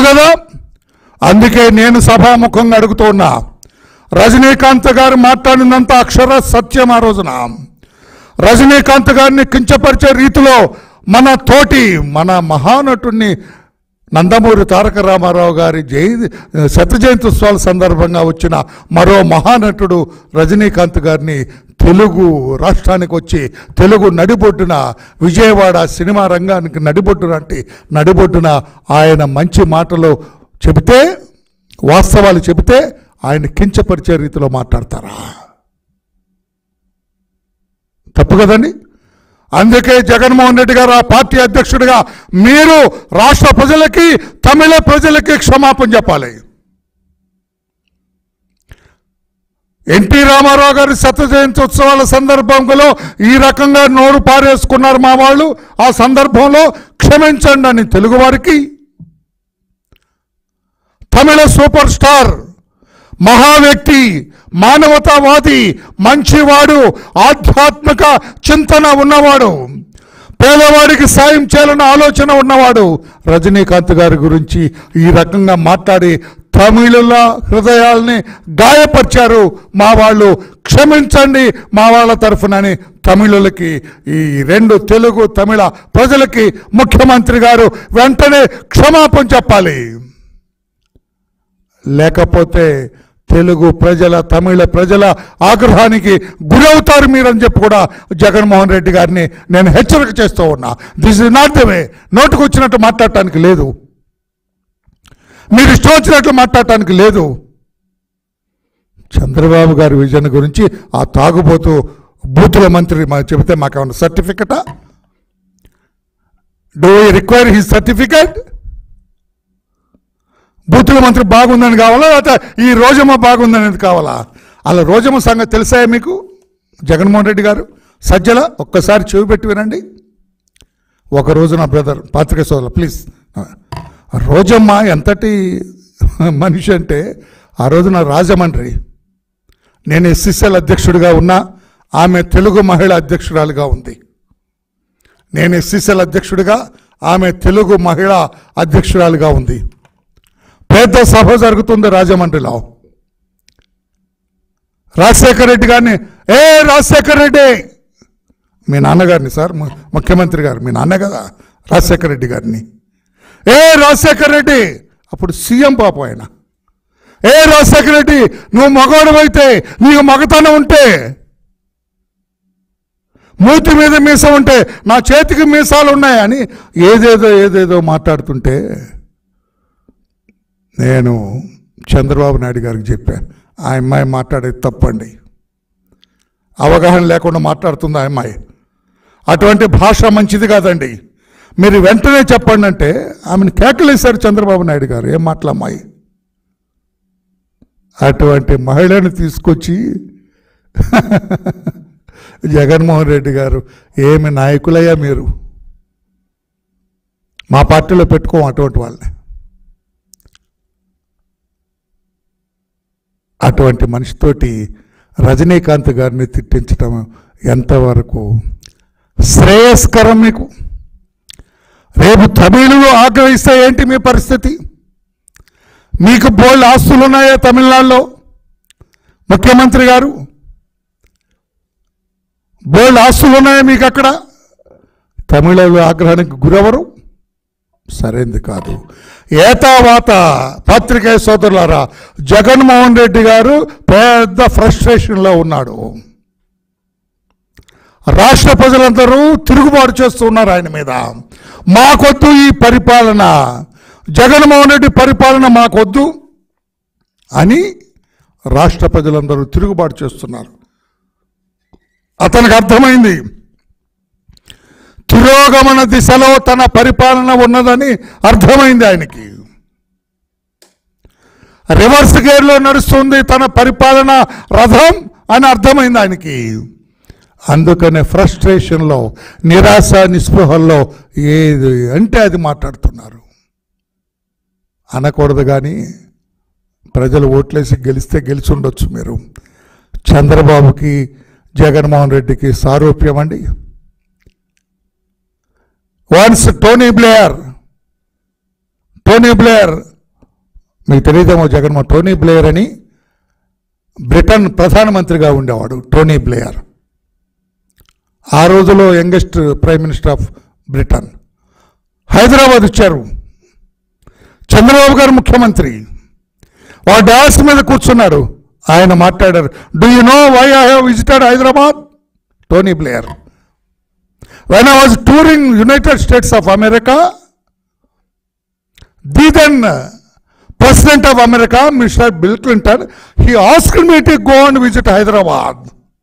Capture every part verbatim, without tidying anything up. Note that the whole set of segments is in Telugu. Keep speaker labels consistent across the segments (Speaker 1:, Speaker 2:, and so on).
Speaker 1: కదా. అందుకే నేను సభాముఖంగా అడుగుతున్నా, రజనీకాంత్ గారు మాట్లాడినంత అక్షర సత్యం. ఆ రోజున రజనీకాంత్ గారిని కించపరిచే రీతిలో మన తోటి మన మహానటుడిని నందమూరి తారక రామారావు గారి జయ శత జయంతి ఉత్సవాల సందర్భంగా వచ్చిన మరో మహానటుడు రజనీకాంత్ గారిని తెలుగు రాష్ట్రానికి వచ్చి తెలుగు నడిబొడ్డున విజయవాడ సినిమా రంగానికి నడిబొడ్డున అంటే నడిబొడ్డున ఆయన మంచి మాటలు చెబితే, వాస్తవాలు చెబితే ఆయన కించపరిచే రీతిలో మాట్లాడతారా? తప్పు కదండి. అందుకే జగన్మోహన్ రెడ్డి గారు ఆ పార్టీ అధ్యక్షుడిగా మీరు రాష్ట్ర ప్రజలకి, తమిళ ప్రజలకి క్షమాపణ చెప్పాలి. ఎన్టీ రామారావు గారి శత జయంతి ఉత్సవాల సందర్భంలో ఈ రకంగా నోరు పారేసుకున్నారు మా వాళ్ళు. ఆ సందర్భంలో క్షమించండి అని తెలుగు వారికి, తమిళ సూపర్ స్టార్, మహా వ్యక్తి, మానవతావాది, మంచివాడు, ఆధ్యాత్మిక చింతన ఉన్నవాడు, పేదవాడికి సాయం చేయాలన్న ఆలోచన ఉన్నవాడు రజనీకాంత్ గారి గురించి ఈ రకంగా మాట్లాడి తమిళుల హృదయాల్ని గాయపరిచారు మా వాళ్ళు. క్షమించండి మా వాళ్ళ తరఫునని తమిళులకి, ఈ రెండు తెలుగు తమిళ ప్రజలకి ముఖ్యమంత్రి గారు వెంటనే క్షమాపణ చెప్పాలి. లేకపోతే తెలుగు ప్రజల, తమిళ ప్రజల ఆగ్రహానికి గురవుతారు మీరని చెప్పి కూడా జగన్మోహన్ రెడ్డి గారిని నేను హెచ్చరిక చేస్తూ ఉన్నా. This is not the way. నోటుకు వచ్చినట్టు మాట్లాడటానికి లేదు, మీరు ఇష్టం వచ్చినట్లు మాట్లాడటానికి లేదు. చంద్రబాబు గారి విజన్ గురించి ఆ తాగుబోతూ బూతుల మంత్రి మా చెబితే మాకేమన్నా సర్టిఫికెటా? Do you require his certificate? బూతుల మంత్రి బాగుందని కావాలా, లేకపోతే ఈ రోజమ్మ బాగుందనేది కావాలా? అలా రోజమ్మ సంగతి తెలుసా మీకు? జగన్మోహన్ రెడ్డి గారు సజ్జల ఒక్కసారి చెవి పెట్టి వినండి. ఒకరోజు నా బ్రదర్ పాత్రికేయ సోదరులు ప్లీజ్, రోజమ్మ ఎంతటి మనిషి అంటే, ఆ రోజున రాజమండ్రి నేను ఎస్సీసీఎల్ అధ్యక్షుడిగా ఉన్నా, ఆమె తెలుగు మహిళా అధ్యక్షురాలుగా ఉంది. నేను ఎస్సీసీఎల్ అధ్యక్షుడిగా, ఆమె తెలుగు మహిళా అధ్యక్షురాలుగా ఉంది. పెద్ద సభ జరుగుతుంది రాజమండ్రిలో. రాజశేఖర రెడ్డి గారిని, ఏ రాజశేఖర రెడ్డి, మీ నాన్నగారిని సార్, ముఖ్యమంత్రి గారు మీ నాన్న కదా రాజశేఖర రెడ్డి గారిని, ఏ రాజశేఖర రెడ్డి, అప్పుడు సీఎం పాప ఆయన, ఏ రాజశేఖర రెడ్డి నువ్వు మగవాడు అయితే, నీకు మగతనం ఉంటే, మూతి మీద మీసం ఉంటే, నా చేతికి మీసాలు ఉన్నాయని ఏదేదో ఏదేదో మాట్లాడుతుంటే నేను చంద్రబాబు నాయుడు గారికి చెప్పాను, ఆ అమ్మాయి మాట్లాడేది తప్పండి, అవగాహన లేకుండా మాట్లాడుతుంది ఆ అమ్మాయి, అటువంటి భాష మంచిది కాదండి, మీరు వెంటనే చెప్పండి అంటే ఆమెను కేకలేశారు చంద్రబాబు నాయుడు గారు. ఏం మాటలు అమ్మాయి? అటువంటి మహిళను తీసుకొచ్చి జగన్మోహన్ రెడ్డి గారు, ఏమి నాయకులయ్యా మీరు, మా పార్టీలో పెట్టుకోం అటువంటి వాళ్ళని. అటువంటి మనిషితోటి రజనీకాంత్ గారిని తిట్టించడం ఎంతవరకు శ్రేయస్కరం మీకు? రేపు తమిళులు ఆగ్రహిస్తే ఏంటి మీ పరిస్థితి? మీకు బోల్డ్ ఆస్తులు ఉన్నాయా తమిళనాడులో? ముఖ్యమంత్రి గారు బోల్డ్ ఆస్తులు ఉన్నాయా మీకు అక్కడ? తమిళుల ఆగ్రహానికి గురవరు? సరైంది కాదు. ఏతావాత పత్రికేయ సోదరులారా, జగన్మోహన్ రెడ్డి గారు పెద్ద ఫ్రస్ట్రేషన్లో ఉన్నాడు. రాష్ట్ర ప్రజలందరూ తిరుగుబాటు చేస్తున్నారు ఆయన మీద. మాకొద్దు ఈ పరిపాలన, జగన్మోహన్ రెడ్డి పరిపాలన మాకొద్దు అని రాష్ట్ర ప్రజలందరూ తిరుగుబాటు చేస్తున్నారు. అతనికి అర్థమైంది, తిరోగమన దిశలో తన పరిపాలన ఉన్నదని అర్థమైంది ఆయనకి. రివర్స్ గేర్లో నడుస్తుంది తన పరిపాలన రథం అని అర్థమైంది ఆయనకి. అందుకనే ఫ్రస్ట్రేషన్లో, నిరాశ నిస్పృహల్లో ఏది అంటే అది మాట్లాడుతున్నారు. అనకూడదు కానీ ప్రజలు ఓట్లేసి గెలిస్తే గెలిచి ఉండొచ్చు. మీరు చంద్రబాబుకి జగన్మోహన్ రెడ్డికి సారూప్యం అండి. Once Tony Blair Tony Blair మీకు తెలియదేమో, జగన్మోహన్ టోనీ బ్లేయర్ అని బ్రిటన్ ప్రధానమంత్రిగా ఉండేవాడు. టోనీ బ్లేయర్ ఆ రోజులో youngest prime minister of Britain. Hyderabad వచ్చారు, చంద్రబాబు గారు ముఖ్యమంత్రి. వాడు డాస్ మీద కూర్చున్నాడు, ఆయన మాట్లాడారు. Do you know why I have visited Hyderabad? Tony Blair, when I was touring United States of America, the then President of America, Mister Bill Clinton, he asked me to go and visit Hyderabad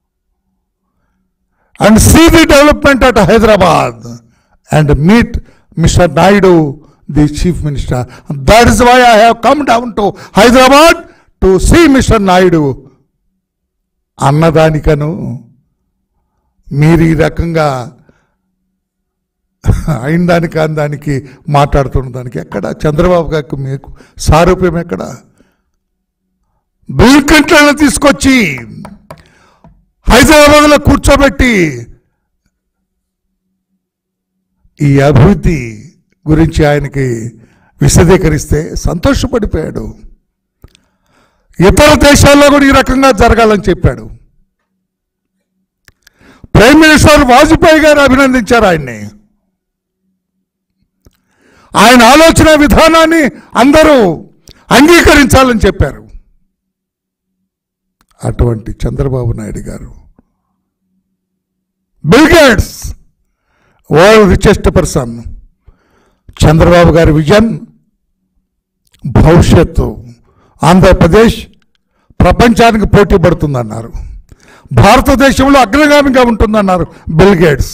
Speaker 1: and see the development at Hyderabad and meet Mister Naidu, the Chief Minister. That is why I have come down to Hyderabad to see Mister Naidu. అన్నదానికను మీరు ఈ రకంగా అయిన దానికి కాని దానికి మాట్లాడుతున్న దానికి ఎక్కడ చంద్రబాబు గారికి మీకు సారూప్యం ఎక్కడ? బిల్ క్లింటన్ తీసుకొచ్చి హైదరాబాద్లో కూర్చోబెట్టి ఈ అభివృద్ధి గురించి ఆయనకి విశదీకరిస్తే సంతోషపడిపోయాడు. ఇతర దేశాల్లో కూడా ఈ రకంగా జరగాలని చెప్పాడు. ప్రైమ్ మినిస్టర్ వాజ్పేయి గారు అభినందించారు ఆయన్ని. ఆయన ఆలోచన విధానాన్ని అందరూ అంగీకరించాలని చెప్పారు. అటువంటి Chandrababu Naidu garu, Bill Gates world richest person, Chandrababu గారి విజన్ భవిష్యత్తు ఆంధ్రప్రదేశ్ ప్రపంచానికి పోటీ పడుతుందన్నారు. భారతదేశంలో అగ్రగామిగా ఉంటుందన్నారు బిల్ గేట్స్.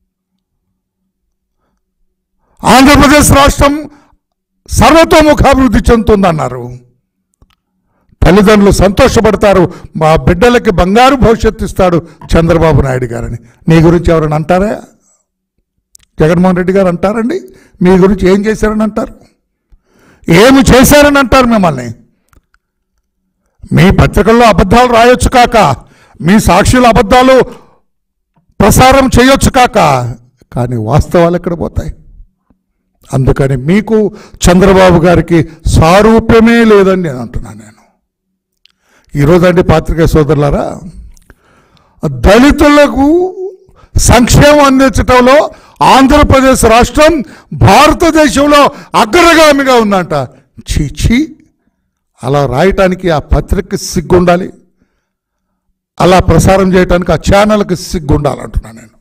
Speaker 1: ఆంధ్రప్రదేశ్ రాష్ట్రం సర్వతోముఖాభివృద్ధి చెందుతుందన్నారు. తల్లిదండ్రులు సంతోషపడతారు, మా బిడ్డలకి బంగారు భవిష్యత్తు ఇస్తాడు చంద్రబాబు నాయుడు గారని. నీ గురించి ఎవరైనా అంటారా? జగన్మోహన్ రెడ్డి గారు అంటారండి మీ గురించి ఏం చేశారని అంటారు, ఏమి చేశారని అంటారు మిమ్మల్ని. మీ పత్రికల్లో అబద్ధాలు రాయొచ్చు కాక, మీ సాక్షుల అబద్ధాలు ప్రసారం చేయొచ్చు కాక, కానీ వాస్తవాలు ఎక్కడ పోతాయి? అందుకని మీకు చంద్రబాబు గారికి సారూప్యమే లేదని నేను అంటున్నాను. నేను ఈరోజండి పాత్రికేయ సోదరులారా, దళితులకు సంక్షేమం అందించడంలో ఆంధ్రప్రదేశ్ రాష్ట్రం భారతదేశంలో అగ్రగామిగా ఉందంట. చీచి, అలా రాయటానికి ఆ పత్రికకి సిగ్గుండాలి, అలా ప్రసారం చేయడానికి ఆ ఛానల్కి సిగ్గుండాలంటున్నాను నేను.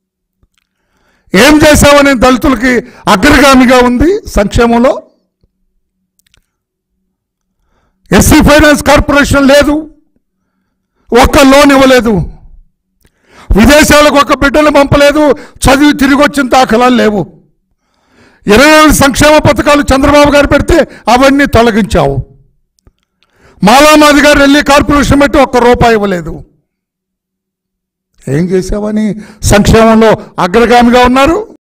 Speaker 1: ఏం చేశామని దళితులకి అగ్రగామిగా ఉంది సంక్షేమంలో? ఎస్సీ ఫైనాన్స్ కార్పొరేషన్ లేదు, ఒక్క లోన్ ఇవ్వలేదు, విదేశాలకు ఒక బిడ్డలు పంపలేదు, చదివి తిరిగి వచ్చిన దాఖలాలు లేవు. ఇరవై ఏడు సంక్షేమ పథకాలు చంద్రబాబు గారు పెడితే అవన్నీ తొలగించావు. మాలామాది గారు వెళ్ళి కార్పొరేషన్ పెట్టి ఒక్క రూపాయి ఇవ్వలేదు. ఏం చేసావని సంక్షేమంలో అగ్రగామిగా ఉన్నారు?